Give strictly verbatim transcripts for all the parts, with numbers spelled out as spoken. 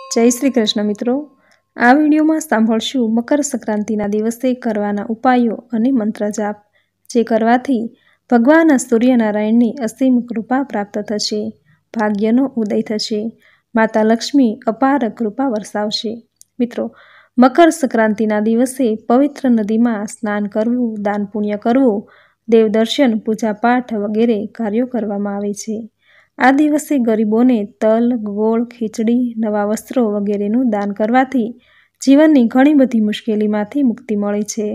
જય શ્રી કૃષ્ણ મિત્રો, આ વિડીયોમાં સાંભળશું મકર સંક્રાંતિના દિવસે કરવાના ઉપાયો અને મંત્ર જાપ, જે કરવાથી ભગવાન સૂર્યનારાયણની અસીમ કૃપા પ્રાપ્ત થશે, ભાગ્યનો ઉદય થશે, માતા લક્ષ્મી અપાર કૃપા વરસાવશે। મિત્રો, મકર સંક્રાંતિના દિવસે પવિત્ર નદીમાં સ્નાન કરવું, દાન પુણ્ય કરવું, દેવ દર્શન, પૂજા પાઠ વગેરે કાર્યો કરવામાં આવે છે। આ દિવસે ગરીબોને તલ, ગોળ, ખીચડી, નવા વસ્ત્રો વગેરેનું દાન કરવાથી જીવનની ઘણી બધી મુશ્કેલીમાંથી મુક્તિ મળે છે।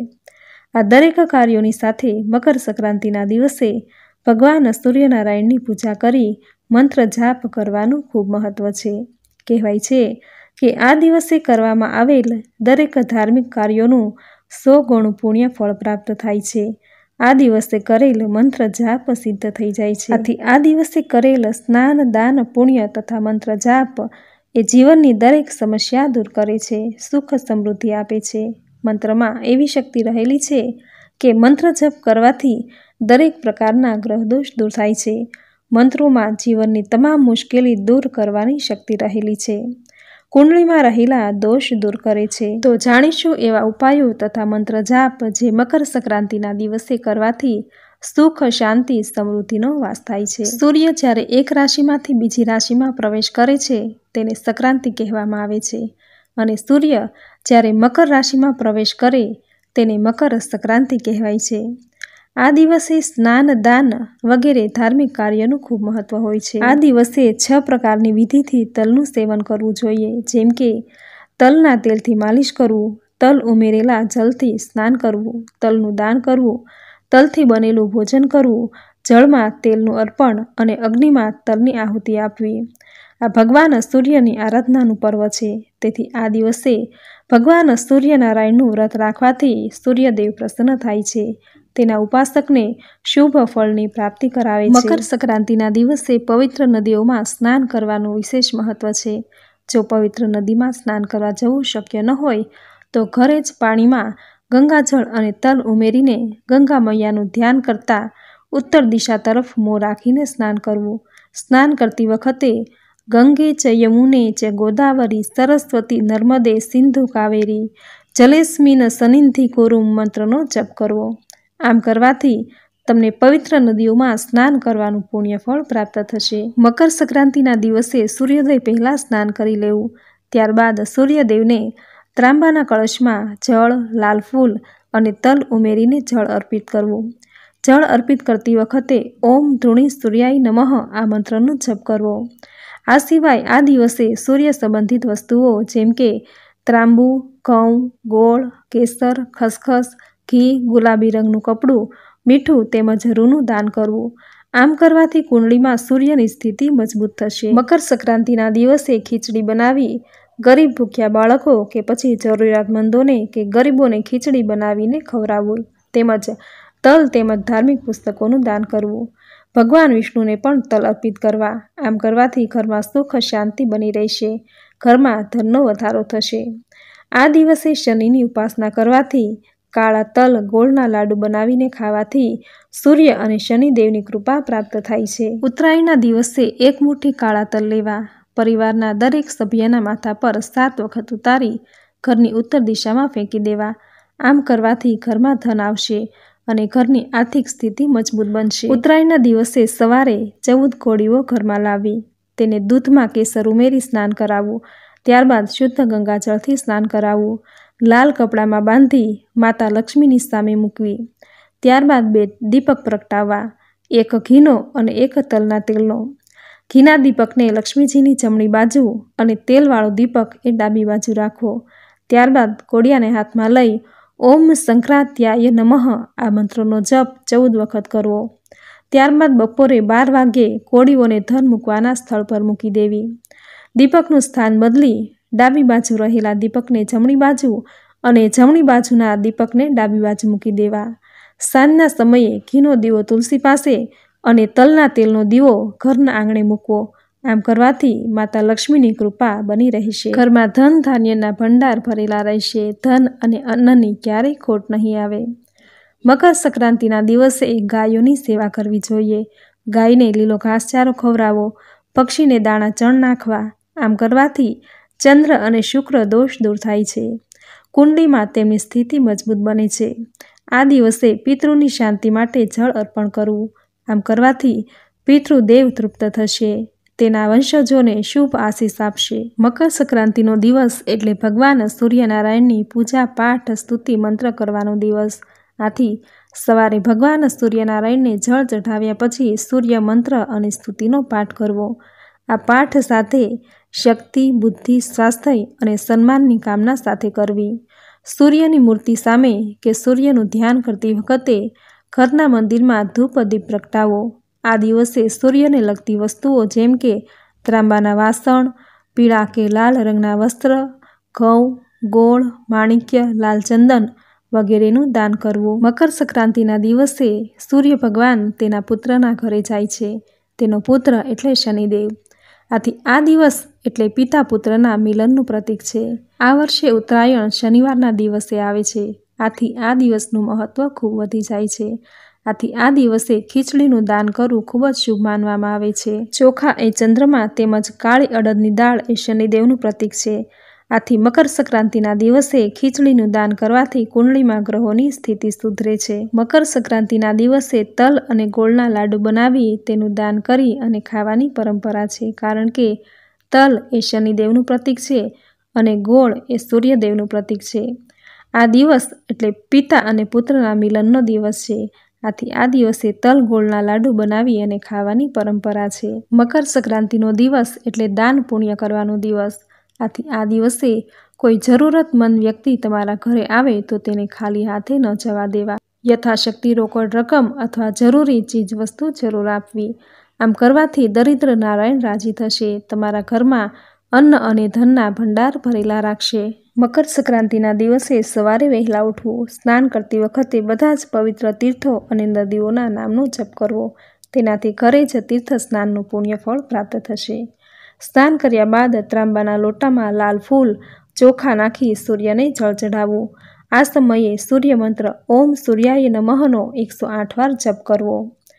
આ દરેક કાર્યોની સાથે મકર સંક્રાંતિના દિવસે ભગવાન સૂર્યનારાયણની પૂજા કરી મંત્ર જાપ કરવાનું ખૂબ મહત્વ છે। કહેવાય છે કે આ દિવસે કરવામાં આવેલ દરેક ધાર્મિક કાર્યોનું સો ગણું પુણ્ય ફળ પ્રાપ્ત થાય છે। આ દિવસે કરેલ મંત્ર જાપ સિદ્ધ થઈ જાય છે। આથી આ દિવસે કરેલ સ્નાન, દાન, પુણ્ય તથા મંત્ર જાપ એ જીવનની દરેક સમસ્યા દૂર કરે છે, સુખ સમૃદ્ધિ આપે છે। મંત્રમાં એવી શક્તિ રહેલી છે કે મંત્ર જપ કરવાથી દરેક પ્રકારના ગ્રહદોષ દૂર થાય છે। મંત્રોમાં જીવનની તમામ મુશ્કેલી દૂર કરવાની શક્તિ રહેલી છે, કુંડળીમાં રહેલા દોષ દૂર કરે છે। તો જાણીશું એવા ઉપાયો તથા મંત્ર જાપ જે મકર સંક્રાંતિના દિવસે કરવાથી સુખ, શાંતિ, સમૃદ્ધિનો વાસ થાય છે। સૂર્ય જ્યારે એક રાશિમાંથી બીજી રાશિમાં પ્રવેશ કરે છે તેને સંક્રાંતિ કહેવામાં આવે છે, અને સૂર્ય જ્યારે મકર રાશિમાં પ્રવેશ કરે તેને મકર સંક્રાંતિ કહેવાય છે। આ દિવસે સ્નાન, દાન વગેરે ધાર્મિક કાર્યનું ખૂબ મહત્વ હોય છે। આ દિવસે છ પ્રકારની વિધિથી તલનું સેવન કરવું જોઈએ, જેમ કે તલના તેલથી માલિશ કરવું, તલ ઉમેરેલા જલથી સ્નાન કરવું, તલનું દાન કરવું, તલથી બનેલું ભોજન કરવું, જળમાં તેલનું અર્પણ અને અગ્નિમાં તલની આહુતિ આપવી। આ ભગવાન સૂર્યની આરાધનાનું પર્વ છે, તેથી આ દિવસે ભગવાન સૂર્યનારાયણનું વ્રત રાખવાથી સૂર્યદેવ પ્રસન્ન થાય છે, તેના ઉપાસકને શુભ ફળની પ્રાપ્તિ કરાવે છે। મકર સંક્રાંતિના દિવસે પવિત્ર નદીઓમાં સ્નાન કરવાનું વિશેષ મહત્વ છે। જો પવિત્ર નદીમાં સ્નાન કરવા જવું શક્ય ન હોય તો ઘરે જ પાણીમાં ગંગાજળ અને તલ ઉમેરીને ગંગા મૈયાનું ધ્યાન કરતા ઉત્તર દિશા તરફ મોં રાખીને સ્નાન કરવું। સ્નાન કરતી વખતે ગંગે ચ યમુને ચ ગોદાવરી સરસ્વતી નર્મદે સિંધુ કાવેરી જલેસ્મિન સનિધિ કુરુમ મંત્રનો જપ કરવો। આમ કરવાથી તમને પવિત્ર નદીઓમાં સ્નાન કરવાનું પુણ્ય ફળ પ્રાપ્ત થશે। મકર સંક્રાંતિના દિવસે સૂર્યોદય પહેલાં સ્નાન કરી લેવું, ત્યારબાદ સૂર્યદેવને ત્રાંબાના કળશમાં જળ, લાલ ફૂલ અને તલ ઉમેરીને જળ અર્પિત કરવું। જળ અર્પિત કરતી વખતે ઓમ ધૃણી સૂર્યાય નમઃ આ મંત્રનો જપ કરવો। આ સિવાય આ દિવસે સૂર્ય સંબંધિત વસ્તુઓ જેમ કે ત્રાંબુ, ઘઉં, ગોળ, કેસર, ખસખસ, ઘી, ગુલાબી રંગનું કપડું, મીઠું તેમજ રૂનું દાન કરવું। આમ કરવાથી કુંડળીમાં સૂર્યની સ્થિતિ મજબૂત થશે। મકર સંક્રાંતિના દિવસે ખીચડી બનાવી ગરીબ ભૂખ્યા બાળકો કે પછી જરૂરિયાતમંદોને કે ગરીબોને ખીચડી બનાવીને ખવડાવવું, તેમજ તલ તેમજ ધાર્મિક પુસ્તકોનું દાન કરવું। ભગવાન વિષ્ણુને પણ તલ અર્પિત કરવા। આમ કરવાથી ઘરમાં સુખ, શાંતિ બની રહેશે, ઘરમાં ધનનો વધારો થશે। આ દિવસે શનિની ઉપાસના કરવાથી, કાળા તલ, ગોળના લાડુ બનાવીને ખાવાથી સૂર્ય અને શનિદેવની કૃપા પ્રાપ્ત થાય છે। ઉત્તરાયણના દિવસે એક મુઠ્ઠી કાળા તલ લેવા, પરિવારના દરેક સભ્યના માથા પર સાત વખત ઉતારી ઘરની ઉત્તર દિશામાં ફેંકી દેવા। આમ કરવાથી ઘરમાં ધન આવશે અને ઘરની આર્થિક સ્થિતિ મજબૂત બનશે। ઉત્તરાયણના દિવસે સવારે ચૌદ કોળીઓ ઘરમાં લાવી તેને દૂધમાં કેસર ઉમેરી સ્નાન કરાવવું, ત્યારબાદ શુદ્ધ ગંગાજળથી સ્નાન કરાવવું, લાલ કપડામાં બાંધી માતા લક્ષ્મીની સામે મૂકવી, ત્યારબાદ બે દીપક પ્રગટાવવા, એક ઘીનો અને એક તલના તેલનો। ઘીના દીપકને લક્ષ્મીજીની જમણી બાજુ અને તેલવાળો દીપક એ ડાબી બાજુ રાખવો। ત્યારબાદ કોળિયાને હાથમાં લઈ ઓમ સંક્રાંત્યાય નમઃ આ મંત્રનો જપ ચૌદ વખત કરવો। ત્યારબાદ બપોરે બાર વાગ્યે કોળીઓને ધન મૂકવાના સ્થળ પર મૂકી દેવી। દીપકનું સ્થાન બદલી ડાબી બાજુ રહેલા દીપકને જમણી બાજુ અને જમણી બાજુના દીપકને ડાબી બાજુ મૂકી દેવા। સાંજના સમયે ઘીનો દીવો તુલસી પાસે અને તલના તેલનો દીવો ઘરના આંગણે મૂકવો। આમ કરવાથી માતા લક્ષ્મીની કૃપા બની રહેશે, ઘરમાં ધન ધાન્યના ભંડાર ભરેલા રહેશે, ધન અને અન્નની ક્યારેય ખોટ નહીં આવે। મકર સંક્રાંતિના દિવસે ગાયોની સેવા કરવી જોઈએ। ગાયને લીલો ઘાસચારો ખવડાવો, પક્ષીને દાણા ચણ નાખવા। આમ કરવાથી ચંદ્ર અને શુક્ર દોષ દૂર થાય છે. કુંડલીમાં તેમની સ્થિતિ મજબૂત બને છે. આ દિવસે પિતૃની શાંતિ માટે જળ અર્પણ કરવું. આમ કરવાથી પિતૃદેવ તૃપ્ત થશે, તેના વંશજોને શુભ આશીષ આપશે. મકર સંક્રાંતિનો દિવસ એટલે ભગવાન સૂર્યનારાયણની પૂજા પાઠ સ્તુતિ મંત્ર કરવાનો દિવસ. આથી સવારે ભગવાન સૂર્યનારાયણને જળ ચઢાવ્યા પછી સૂર્ય મંત્ર અને સ્તુતિનો પાઠ કરવો. આ પાઠ સાથે શક્તિ, બુદ્ધિ, સ્વાસ્થ્ય અને સન્માનની કામના સાથે કરવી. સૂર્યની મૂર્તિ સામે કે સૂર્યનું ધ્યાન કરતી વખતે ઘરના મંદિરમાં ધૂપ દીપ પ્રગટાવો. આ દિવસે સૂર્યને લગતી વસ્તુઓ જેમ કે ત્રાંબાના વાસણ, પીળા કે લાલ રંગના વસ્ત્ર, ઘઉં, ગોળ, માણિક્ય, લાલ ચંદન વગેરેનું દાન કરવું. મકર સંક્રાંતિના દિવસે સૂર્ય ભગવાન તેના પુત્રના ઘરે જાય છે. તેનો પુત્ર એટલે શનિદેવ. આથી આ દિવસ એટલે પિતા પુત્રના મિલનનું પ્રતીક છે. આ વર્ષે ઉત્તરાયણ શનિવારના દિવસે આવે છે. આથી આ દિવસનું મહત્ત્વ ખૂબ વધી જાય છે. આથી આ દિવસે ખીચડીનું દાન કરવું ખૂબ જ શુભ માનવામાં આવે છે. ચોખા એ ચંદ્રમા તેમજ કાળી અડદની દાળ એ શનિદેવનું પ્રતીક છે. આથી મકર સંક્રાંતિના દિવસે ખીચડીનું દાન કરવાથી કુંડળીમાં ગ્રહોની સ્થિતિ સુધરે છે. મકર સંક્રાંતિના દિવસે તલ અને ગોળના લાડુ બનાવી તેનું દાન કરી અને ખાવાની પરંપરા છે. કારણ કે તલ એ શનિદેવનું પ્રતીક છે અને ગોળ એ સૂર્યદેવનું પ્રતીક છે. આ દિવસ એટલે પિતા અને પુત્રના મિલનનો દિવસ છે. આથી આ દિવસે તલ ગોળના લાડુ બનાવી અને ખાવાની પરંપરા છે. મકર સંક્રાંતિનો દિવસ એટલે દાન પુણ્ય કરવાનો દિવસ. આથી આ દિવસે કોઈ જરૂરતમંદ વ્યક્તિ તમારા ઘરે આવે તો તેને ખાલી હાથે ન જવા દેવા. યથાશક્તિ રોકડ રકમ અથવા જરૂરી ચીજ વસ્તુ જરૂર આપવી. આમ કરવાથી દરિદ્ર નારાયણ રાજી થશે. તમારા ઘરમાં અન્ન અને ધનના ભંડાર ભરેલા રાખશે. મકર સંક્રાંતિના દિવસે સવારે વહેલા ઉઠવું. સ્નાન કરતી વખતે બધા જ પવિત્ર તીર્થો અને નદીઓના નામનો જપ કરવો. તેનાથી ઘરે જ તીર્થ સ્નાનનું પુણ્ય ફળ પ્રાપ્ત થશે. સ્નાન કર્યા બાદ ત્રાંબાના લોટામાં લાલ ફૂલ, ચોખા નાખી સૂર્યને જળ ચઢાવવું. આ સમયે સૂર્ય મંત્ર ઓમ સૂર્યાય નમઃનો એકસો આઠ વાર જપ કરવો.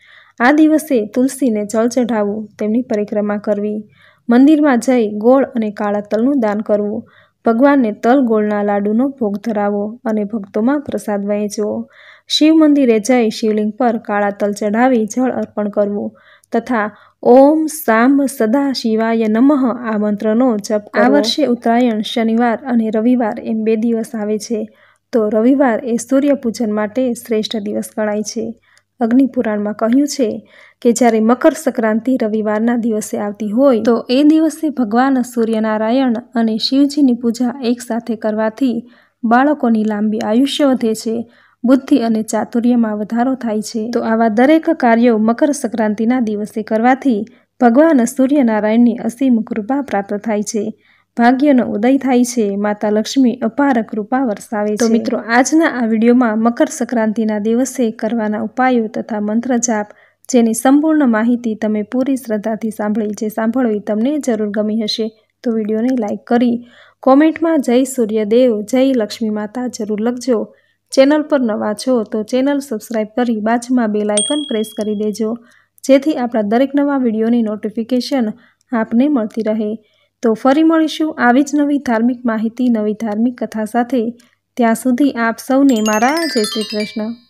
આ દિવસે તુલસીને જળ ચઢાવવું, તેમની પરિક્રમા કરવી. મંદિરમાં જઈ ગોળ અને કાળા તલનું દાન કરવું. ભગવાનને તલ ગોળના લાડુનો ભોગ ધરાવો અને ભક્તોમાં પ્રસાદ વહેંચવો. શિવ મંદિરે જઈ શિવલિંગ પર કાળા તલ ચઢાવી જળ અર્પણ કરવું તથા ઓમ સાંબ સદા શિવાય નમઃ આ મંત્રનો જપ કરવો. આ વર્ષે ઉત્તરાયણ શનિવાર અને રવિવાર એમ બે દિવસ આવે છે. તો રવિવાર એ સૂર્ય પૂજન માટે શ્રેષ્ઠ દિવસ ગણાય છે. અગ્નિ પુરાણમાં કહ્યું છે કે જ્યારે મકર સંક્રાંતિ રવિવારના દિવસે આવતી હોય તો એ દિવસે ભગવાન સૂર્યનારાયણ અને શિવજીની પૂજા એકસાથે કરવાથી બાળકોની લાંબી આયુષ્ય વધે છે, બુદ્ધિ અને ચાતુર્યમાં વધારો થાય છે. તો આવા દરેક કાર્યો મકર સંક્રાંતિના દિવસે કરવાથી ભગવાન સૂર્યનારાયણની અસીમ કૃપા પ્રાપ્ત થાય છે. ભાગ્યનો ઉદય થાય છે. માતા લક્ષ્મી અપાર કૃપા વરસાવે છે. તો મિત્રો, આજના આ વિડીયોમાં મકર સંક્રાંતિના દિવસે કરવાના ઉપાયો તથા મંત્ર જાપ જેની સંપૂર્ણ માહિતી તમે પૂરી શ્રદ્ધાથી સાંભળી. જે સાંભળવી તમને જરૂર ગમી હશે તો વિડીયોને લાઇક કરી કોમેન્ટમાં જય સૂર્યદેવ, જય લક્ષ્મી માતા જરૂર લખજો. ચેનલ પર નવા છો તો ચેનલ સબસ્ક્રાઈબ કરી બાજુમાં બેલ આઇકન પ્રેસ કરી દેજો, જેથી આપણા દરેક નવા વિડીયોની નોટિફિકેશન આપને મળતી રહે. તો ફરી મળીશું આવી જ નવી ધાર્મિક માહિતી, નવી ધાર્મિક કથા સાથે. ત્યાં સુધી આપ સૌને મારા જય શ્રી કૃષ્ણ.